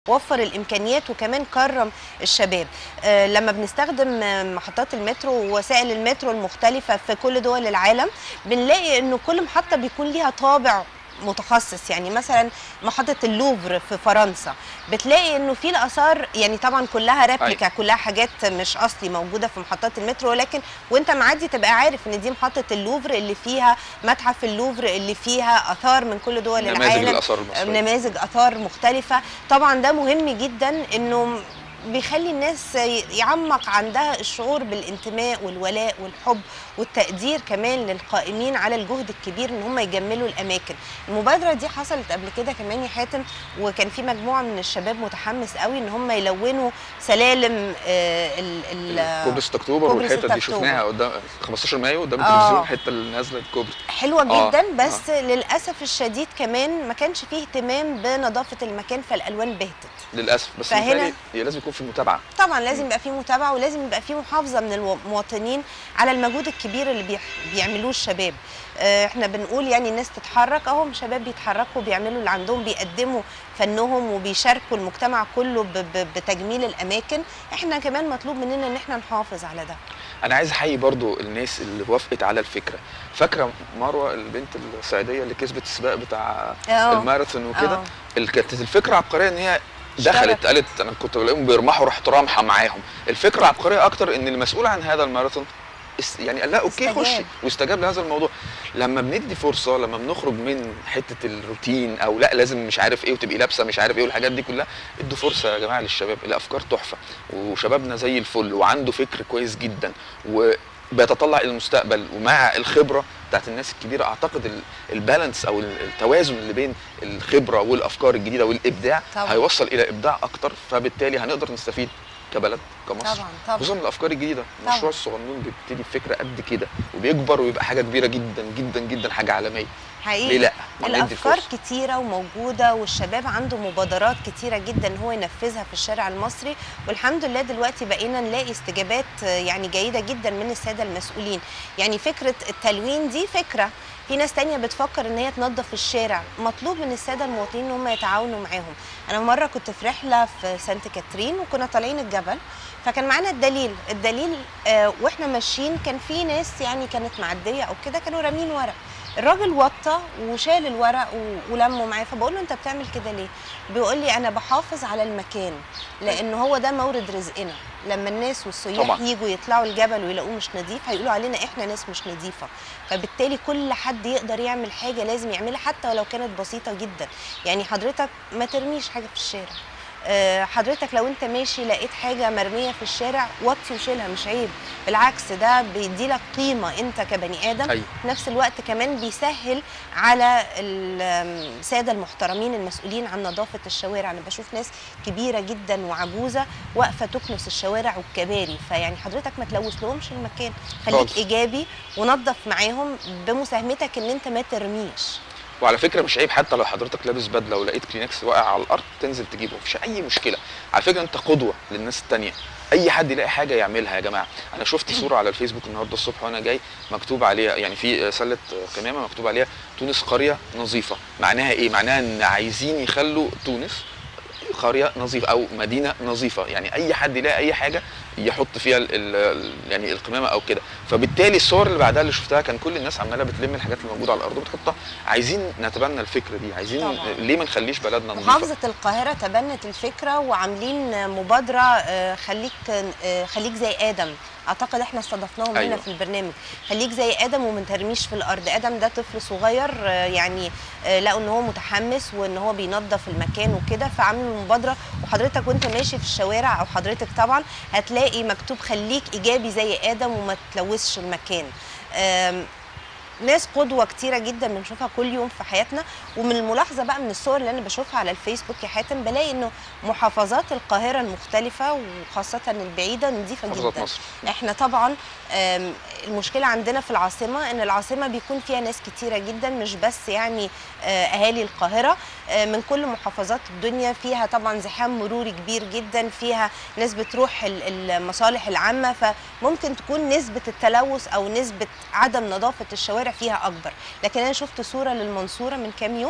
وفر الامكانيات وكمان كرم الشباب. لما بنستخدم محطات المترو ووسائل المترو المختلفه في كل دول العالم بنلاقي انه كل محطه بيكون ليها طابع متخصص. يعني مثلا محطه اللوفر في فرنسا بتلاقي انه في الاثار، يعني طبعا كلها ريبليكا، كلها حاجات مش اصلي موجوده في محطات المترو، ولكن وانت معدي تبقى عارف ان دي محطه اللوفر اللي فيها متحف اللوفر اللي فيها اثار من كل دول العالم، نماذج اثار مختلفه. طبعا ده مهم جدا انه بيخلي الناس يعمق عندها الشعور بالانتماء والولاء والحب والتقدير كمان للقائمين على الجهد الكبير ان هم يجملوا الاماكن. المبادره دي حصلت قبل كده كمان يا حاتم، وكان في مجموعه من الشباب متحمس قوي ان هم يلونوا سلالم كوبري 6 اكتوبر، والحته دي شفناها قدام 15 مايو قدام التلفزيون، الحته اللي نازله الكوبري حلوه جدا. بس للاسف الشديد كمان ما كانش فيه اهتمام بنظافه المكان، فالالوان بهتت للاسف. بس هي لازم يكون في متابعه، طبعا لازم يبقى في متابعه، ولازم يبقى في محافظه من المواطنين على المجهود الكبير اللي بيعملوه الشباب. احنا بنقول يعني الناس تتحرك، اهم شباب بيتحركوا بيعملوا اللي عندهم، بيقدموا فنهم وبيشاركوا المجتمع كله بتجميل الاماكن. احنا كمان مطلوب مننا ان احنا نحافظ على ده. انا عايز احيي برضو الناس اللي وافقت على الفكره. فاكره مروه البنت الصعيديه اللي كسبت السباق بتاع الماراثون وكده؟ كانت الفكره عبقريه ان هي دخلت قالت انا كنت بلاقيهم بيرمحوا، رحت رامحه معاهم. الفكره عبقريه اكتر ان المسؤول عن هذا الماراثون يعني قال لا اوكي خشي، واستجاب لهذا الموضوع. لما بندي فرصه، لما بنخرج من حته الروتين او لا لازم مش عارف ايه وتبقي لابسه مش عارف ايه والحاجات دي كلها، ادوا فرصه يا جماعه للشباب. الافكار تحفه وشبابنا زي الفل وعنده فكر كويس جدا وبيتطلع الى المستقبل، ومع الخبره بتاعت الناس الكبيره اعتقد البالانس او التوازن اللي بين الخبره والافكار الجديده والابداع طبعا هيوصل الى ابداع اكتر، فبالتالي هنقدر نستفيد كبلد كمصر. طبعا خصوصا الافكار الجديده. المشروع الصغنون بيبتدي بفكره قد كده وبيكبر ويبقى حاجه كبيره جدا جدا جدا، حاجه عالميه حقيقي. ليه لا؟ الافكار كتيره وموجوده، والشباب عنده مبادرات كتيره جدا هو ينفذها في الشارع المصري، والحمد لله دلوقتي بقينا نلاقي استجابات يعني جيده جدا من الساده المسؤولين. يعني فكره التلوين دي فكره، في ناس تانية بتفكر ان هي تنظف الشارع، مطلوب من الساده المواطنين ان هم يتعاونوا معاهم. انا مره كنت في رحله في سانت كاترين وكنا طالعين الجبل، فكان معانا الدليل واحنا ماشيين كان في ناس يعني كانت معديه او كده كانوا رامين ورق. الراجل وطى وشال الورق ولمه معاه، فبقول له انت بتعمل كده ليه؟ بيقول لي انا بحافظ على المكان لان هو ده مورد رزقنا. لما الناس والسياح يجوا يطلعوا الجبل ويلاقوه مش نظيف هيقولوا علينا احنا ناس مش نظيفه، فبالتالي كل حد يقدر يعمل حاجه لازم يعملها حتى ولو كانت بسيطه جدا. يعني حضرتك ما ترميش حاجه في الشارع، حضرتك لو انت ماشي لقيت حاجه مرميه في الشارع وطي وشيلها، مش عيب، بالعكس ده بيديلك قيمه انت كبني ادم. في نفس الوقت كمان بيسهل على الساده المحترمين المسؤولين عن نظافه الشوارع. انا بشوف ناس كبيره جدا وعجوزه واقفه تكنس الشوارع والكباري، فيعني حضرتك ما تلوث لهمش المكان، خليك ايجابي ونظف معاهم بمساهمتك ان انت ما ترميش. وعلى فكره مش عيب حتى لو حضرتك لابس بدله ولقيت كلينكس واقع على الارض تنزل تجيبه، مفيش اي مشكله. على فكره انت قدوه للناس الثانيه، اي حد يلاقي حاجه يعملها يا جماعه. انا شفت صوره على الفيسبوك النهارده الصبح وانا جاي مكتوب عليها، يعني في سله قمامه مكتوب عليها تونس قريه نظيفه. معناها ايه؟ معناها ان عايزين يخلوا تونس قريه نظيفه او مدينه نظيفه، يعني اي حد يلاقي اي حاجه يحط فيها يعني القمامه او كده. فبالتالي الصور اللي بعدها اللي شفتها كان كل الناس عماله بتلم الحاجات اللي موجوده على الارض وبتحطها. عايزين نتبنى الفكره دي، عايزين طبعا. ليه ما نخليش بلدنا نظيفه؟ محافظه القاهره تبنت الفكره وعاملين مبادره خليك زي ادم، اعتقد احنا استضفناهم هنا في البرنامج. خليك زي ادم وما ترميش في الارض. ادم ده طفل صغير يعني لقوا ان هو متحمس وان هو بينظف المكان وكده، فعملوا مبادره. وحضرتك وانت ماشي في الشوارع او حضرتك طبعا هتلاقي مكتوب خليك ايجابي زي ادم وما تلوثش المكان. ناس قدوه كتيره جدا بنشوفها كل يوم في حياتنا. ومن الملاحظه بقى من الصور اللي انا بشوفها على الفيسبوك يا حاتم بلاقي انه محافظات القاهره المختلفه وخاصه البعيده نظيفه جدا. مصر. احنا طبعا المشكله عندنا في العاصمه ان العاصمه بيكون فيها ناس كتيره جدا، مش بس يعني اهالي القاهره، من كل محافظات الدنيا فيها طبعا زحام مروري كبير جدا، فيها ناس بتروح المصالح العامه، فممكن تكون نسبه التلوث او نسبه عدم نظافه الشوارع فيها اكبر. لكن انا شفت صوره للمنصوره من كام يوم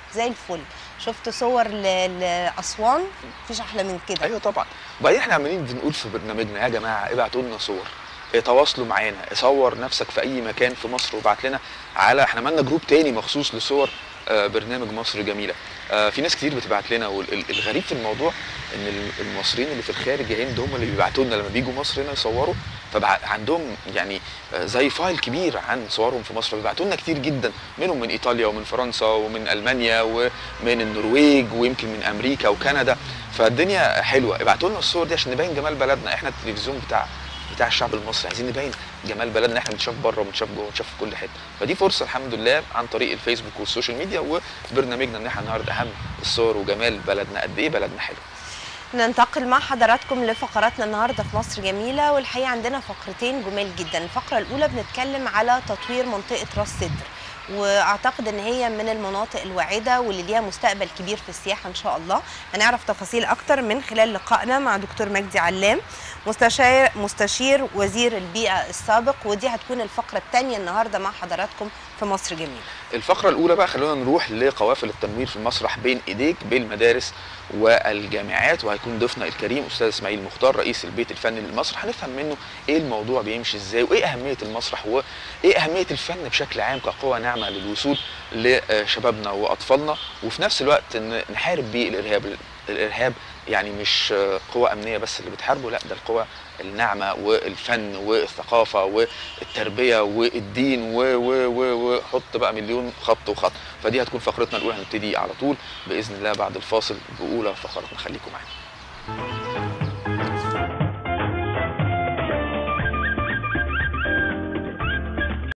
زي الفل. شفت صور لاسوان مفيش احلى من كده. ايوه طبعا. وبعدين احنا عمالين بنقول في برنامجنا يا جماعه ابعتوا لنا صور، تواصلوا معانا، صور نفسك في اي مكان في مصر وابعت لنا على، احنا عملنا جروب تاني مخصوص لصور برنامج مصر جميله. في ناس كتير بتبعت لنا، والغريب في الموضوع ان المصريين اللي في الخارج هند هم اللي بيبعتوا لنا لما بيجوا مصر هنا يصوروا، فعندهم يعني زي فايل كبير عن صورهم في مصر، فبيبعتوا لنا كتير جدا، منهم من ايطاليا ومن فرنسا ومن المانيا ومن النرويج ويمكن من امريكا وكندا. فالدنيا حلوه، ابعتوا لنا الصور دي عشان نبين جمال بلدنا. احنا التلفزيون بتاع الشعب المصري، عايزين نبين جمال بلدنا، احنا بنشوف بره وبنشوف جوه وبنشوف في كل حته. فدي فرصه الحمد لله عن طريق الفيسبوك والسوشيال ميديا وبرنامجنا ان احنا نعرض اهم الصور وجمال بلدنا، قد ايه بلدنا حلو. ننتقل مع حضراتكم لفقراتنا النهارده في مصر جميله، والحقيقه عندنا فقرتين جمال جدا. الفقره الاولى بنتكلم على تطوير منطقه راس سدر، واعتقد ان هي من المناطق الواعده واللي ليها مستقبل كبير في السياحه ان شاء الله. هنعرف تفاصيل اكتر من خلال لقائنا مع دكتور مجدي علام، مستشير وزير البيئه السابق، ودي هتكون الفقره الثانيه النهارده مع حضراتكم في مصر جميله. الفقره الاولى بقى خلونا نروح لقوافل التنوير في المسرح بين ايديك بالمدارس والجامعات، وهيكون ضيفنا الكريم استاذ اسماعيل مختار رئيس البيت الفني للمسرح. هنفهم منه ايه الموضوع بيمشي ازاي، وايه اهميه المسرح، وايه اهميه الفن بشكل عام كقوه ناعمه للوصول لشبابنا واطفالنا، وفي نفس الوقت نحارب بيه الارهاب يعني مش قوى امنيه بس اللي بتحاربه، لا ده القوى الناعمه والفن والثقافه والتربيه والدين وحط بقى مليون خط وخط. فدي هتكون فقرتنا الاولى، هنبتدي على طول باذن الله بعد الفاصل باولى فقراتنا، خليكم معانا.